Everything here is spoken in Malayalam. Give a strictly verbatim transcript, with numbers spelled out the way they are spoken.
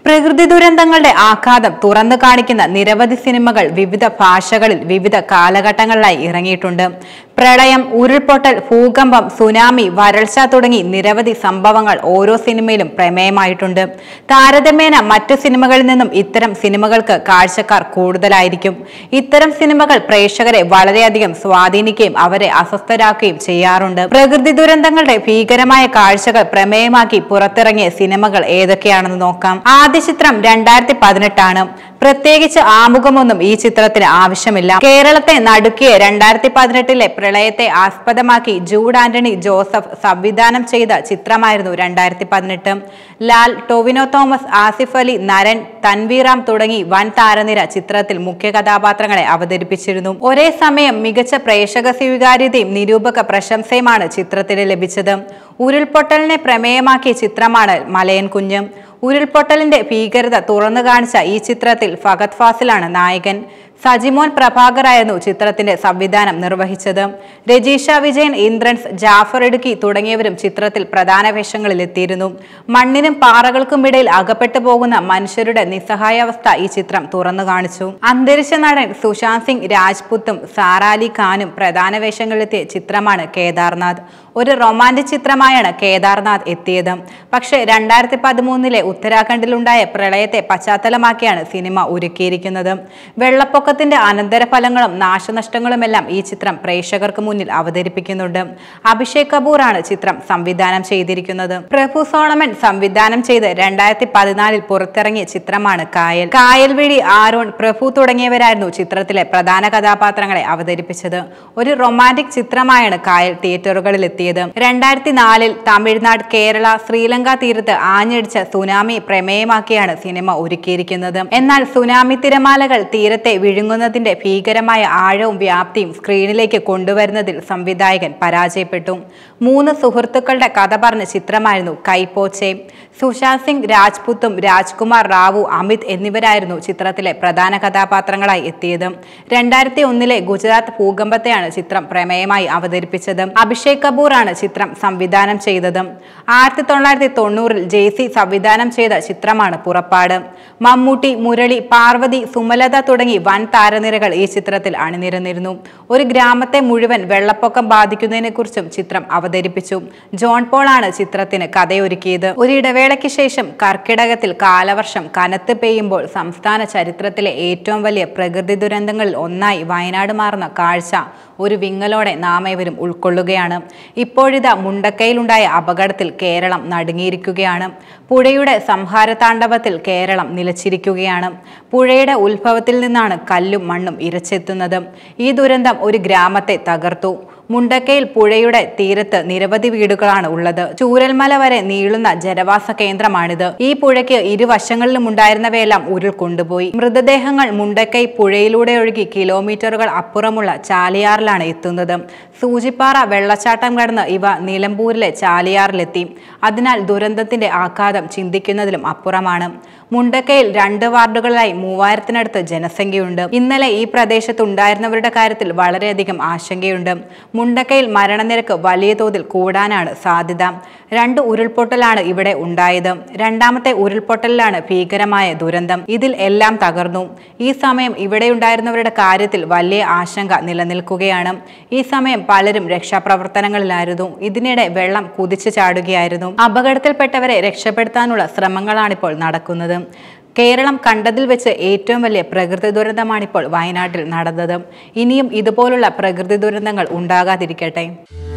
പ്രകൃതി ദുരന്തങ്ങളുടെ ആഘാതം തുറന്നു കാണിക്കുന്ന നിരവധി സിനിമകൾ വിവിധ ഭാഷകളിൽ വിവിധ കാലഘട്ടങ്ങളിലായി ഇറങ്ങിയിട്ടുണ്ട്. പ്രളയം, ഉരുൾപൊട്ടൽ, ഭൂകമ്പം, സുനാമി, വരൾച്ച തുടങ്ങി നിരവധി സംഭവങ്ങൾ ഓരോ സിനിമയിലും പ്രമേയമായിട്ടുണ്ട്. താരതമ്യേന മറ്റു സിനിമകളിൽ നിന്നും ഇത്തരം സിനിമകൾക്ക് കാഴ്ചക്കാർ കൂടുതലായിരിക്കും. ഇത്തരം സിനിമകൾ പ്രേക്ഷകരെ വളരെയധികം സ്വാധീനിക്കുകയും അവരെ അസ്വസ്ഥരാക്കുകയും ചെയ്യാറുണ്ട്. പ്രകൃതി ദുരന്തങ്ങളുടെ ഭീകരമായ കാഴ്ചകൾ പ്രമേയമാക്കി പുറത്തിറങ്ങിയ സിനിമകൾ ഏതൊക്കെയാണെന്ന് നോക്കാം. ആദ്യ ചിത്രം രണ്ടായിരത്തി പതിനെട്ടാണ്. പ്രത്യേകിച്ച് ആമുഖമൊന്നും ഈ ചിത്രത്തിന് ആവശ്യമില്ല. കേരളത്തെ നടുക്കിയ രണ്ടായിരത്തി പതിനെട്ടിലെ പ്രളയത്തെ ആസ്പദമാക്കി ജൂഡ് ആന്റണി ജോസഫ് സംവിധാനം ചെയ്ത ചിത്രമായിരുന്നു രണ്ടായിരത്തി പതിനെട്ട്. ലാൽ, ടൊവിനോ തോമസ്, ആസിഫ് അലി, നരൻ, തൻവീറാം തുടങ്ങി വൻ താരനിര ചിത്രത്തിൽ മുഖ്യ കഥാപാത്രങ്ങളെ അവതരിപ്പിച്ചിരുന്നു. ഒരേ സമയം മികച്ച പ്രേക്ഷക സ്വീകാര്യതയും നിരൂപക പ്രശംസയുമാണ് ചിത്രത്തിന് ലഭിച്ചത്. ഉരുൾപൊട്ടലിനെ പ്രമേയമാക്കിയ ചിത്രമാണ് മലയൻ കുഞ്ഞ്. ഉരുൾപൊട്ടലിന്റെ ഭീകരത തുറന്നു കാണിച്ച ഈ ചിത്രത്തിൽ ഫഹദ് ഫാസിലാണ് നായകൻ. സജിമോൻ പ്രഭാകറായിരുന്നു ചിത്രത്തിന്റെ സംവിധാനം നിർവഹിച്ചത്. രജീഷ വിജയൻ, ഇന്ദ്രൻസ്, ജാഫർ ഇടുക്കി തുടങ്ങിയവരും ചിത്രത്തിൽ പ്രധാന വേഷങ്ങളിലെത്തിയിരുന്നു. മണ്ണിനും പാറകൾക്കുമിടയിൽ അകപ്പെട്ടു പോകുന്ന മനുഷ്യരുടെ നിസ്സഹായാവസ്ഥ ഈ ചിത്രം തുറന്നു കാണിച്ചു. അന്തരിച്ച നടൻ സുശാന്ത് സിംഗ് രാജ്പുത്തും സാറാ അലി ഖാനും പ്രധാന വേഷങ്ങളിലെത്തിയ ചിത്രമാണ് കേദാർനാഥ്. ഒരു റൊമാന്റിക് ചിത്രമായാണ് കേദാർനാഥ് എത്തിയത്. പക്ഷേ രണ്ടായിരത്തി പതിമൂന്നിലെ ഉത്തരാഖണ്ഡിലുണ്ടായ പ്രളയത്തെ പശ്ചാത്തലമാക്കിയാണ് സിനിമ ഒരുക്കിയിരിക്കുന്നത്. വെള്ളപ്പൊക്കത്തിന്റെ അനന്തരഫലങ്ങളും നാശനഷ്ടങ്ങളുമെല്ലാം ഈ ചിത്രം പ്രേക്ഷകർക്ക് മുന്നിൽ അവതരിപ്പിക്കുന്നുണ്ട്. അഭിഷേക് കപൂർ ആണ് ചിത്രം സംവിധാനം ചെയ്തിരിക്കുന്നത്. പ്രഭു സോളമൻ സംവിധാനം ചെയ്ത് രണ്ടായിരത്തി പതിനാലിൽ പുറത്തിറങ്ങിയ ചിത്രമാണ് കായൽ. കായൽ വഴി ആരോൺ, പ്രഭു തുടങ്ങിയവരായിരുന്നു ചിത്രത്തിലെ പ്രധാന കഥാപാത്രങ്ങളെ അവതരിപ്പിച്ചത്. ഒരു റൊമാന്റിക് ചിത്രമായാണ് കായൽ തിയേറ്ററുകളിൽ എത്തിയത്. രണ്ടായിരത്തി നാലിൽ തമിഴ്നാട്, കേരള, ശ്രീലങ്ക തീരത്ത് ആഞ്ഞടിച്ച സുനാമി പ്രമേയമാക്കിയാണ് സിനിമ ഒരുക്കിയിരിക്കുന്നത്. എന്നാൽ സുനാമി തിരമാലകൾ തീരത്തെ വിഴുങ്ങുന്നതിന്റെ ഭീകരമായ ആഴവും വ്യാപ്തിയും സ്ക്രീനിലേക്ക് കൊണ്ടുവരുന്നതിൽ സംവിധായകൻ പരാജയപ്പെട്ടു. മൂന്ന് സുഹൃത്തുക്കളുടെ കഥ പറഞ്ഞ ചിത്രമായിരുന്നു കൈപോച്ചെ. സുശാന്ത് സിംഗ് രാജ്പുത്തും രാജ്കുമാർ റാവു, അമിത് എന്നിവരായിരുന്നു ചിത്രത്തിലെ പ്രധാന കഥാപാത്രങ്ങളായി എത്തിയത്. രണ്ടായിരത്തി ഒന്നിലെ ഗുജറാത്ത് ഭൂകമ്പത്തെയാണ് ചിത്രം പ്രമേയമായി അവതരിപ്പിച്ചത്. അഭിഷേക് കപൂർ ആണ് ചിത്രം സംവിധാനം ചെയ്തത്. ആയിരത്തി തൊള്ളായിരത്തി തൊണ്ണൂറിൽ ജെയ്സി സംവിധാനം ചെയ്ത ചിത്രമാണ് പുറപ്പാട്. മമ്മൂട്ടി, മുരളി, പാർവതി, സുമലത തുടങ്ങി വൻ താരനിരകൾ ഈ ചിത്രത്തിൽ അണിനിരന്നിരുന്നു. ഒരു ഗ്രാമത്തെ മുഴുവൻ വെള്ളപ്പൊക്കം ബാധിക്കുന്നതിനെ കുറിച്ചും ചിത്രം അവതരിപ്പിച്ചു. ജോൺ പോൾ ആണ് ചിത്രത്തിന് കഥയൊരുക്കിയത്. ഒരു ഇടവേളയ്ക്ക് ശേഷം കർക്കിടകത്തിൽ കാലവർഷം കനത്ത് പെയ്യുമ്പോൾ സംസ്ഥാന ചരിത്രത്തിലെ ഏറ്റവും വലിയ പ്രകൃതി ദുരന്തങ്ങളിൽ ഒന്നായി വയനാട് മാറുന്ന കാഴ്ച ഒരു വിങ്ങലോടെ നാം ഏവരും ഉൾക്കൊള്ളുകയാണ്. ഇപ്പോഴിതാ മുണ്ടക്കയിലുണ്ടായ അപകടത്തിൽ കേരളം നടുങ്ങിയിരിക്കുകയാണ്. പുഴയുടെ സംഹാരതാണ്ഡവത്തിൽ കേരളം നിലച്ചിരിക്കുകയാണ്. പുഴയുടെ ഉത്ഭവത്തിൽ നിന്നാണ് കല്ലും മണ്ണും ഇരച്ചെത്തുന്നത്. ഈ ദുരന്തം ഒരു ഗ്രാമത്തെ തകർത്തു. മുണ്ടക്കയിൽ പുഴയുടെ തീരത്ത് നിരവധി വീടുകളാണ് ഉള്ളത്. ചൂരൽമല വരെ നീളുന്ന ജനവാസ കേന്ദ്രമാണിത്. ഈ പുഴയ്ക്ക് ഇരുവശങ്ങളിലും ഉണ്ടായിരുന്നവയെല്ലാം ഉരുൾ കൊണ്ടുപോയി. മൃതദേഹങ്ങൾ മുണ്ടക്കൈ പുഴയിലൂടെ ഒഴുകി കിലോമീറ്ററുകൾ അപ്പുറമുള്ള ചാലിയാറിലാണ് എത്തുന്നത്. സൂചിപ്പാറ വെള്ളച്ചാട്ടം കടന്ന് ഇവ നിലമ്പൂരിലെ ചാലിയാറിലെത്തി. അതിനാൽ ദുരന്തത്തിന്റെ ആഘാതം ചിന്തിക്കുന്നതിലും അപ്പുറമാണ്. മുണ്ടക്കയിൽ രണ്ട് വാർഡുകളിലായി മൂവായിരത്തിനടുത്ത് ജനസംഖ്യയുണ്ട്. ഇന്നലെ ഈ പ്രദേശത്ത് ഉണ്ടായിരുന്നവരുടെ കാര്യത്തിൽ വളരെയധികം ആശങ്കയുണ്ട്. മുണ്ടക്കയിൽ മരണനിരക്ക് വലിയ തോതിൽ കൂടാനാണ് സാധ്യത. രണ്ട് ഉരുൾപൊട്ടലാണ് ഇവിടെ ഉണ്ടായത്. രണ്ടാമത്തെ ഉരുൾപൊട്ടലിലാണ് ഭീകരമായ ദുരന്തം. ഇതിൽ എല്ലാം തകർന്നു. ഈ സമയം ഇവിടെ ഉണ്ടായിരുന്നവരുടെ കാര്യത്തിൽ വലിയ ആശങ്ക നിലനിൽക്കുകയാണ്. ഈ സമയം പലരും രക്ഷാപ്രവർത്തനങ്ങളിലായിരുന്നു. ഇതിനിടെ വെള്ളം കുതിച്ചു ചാടുകയായിരുന്നു. അപകടത്തിൽപ്പെട്ടവരെ രക്ഷപ്പെടുത്താനുള്ള ശ്രമങ്ങളാണിപ്പോൾ നടക്കുന്നത്. കേരളം കണ്ടതിൽ വെച്ച് ഏറ്റവും വലിയ പ്രകൃതി ദുരന്തമാണിപ്പോൾ വയനാട്ടിൽ നടന്നത്. ഇനിയും ഇതുപോലുള്ള പ്രകൃതി ദുരന്തങ്ങൾ ഉണ്ടാകാതിരിക്കട്ടെ.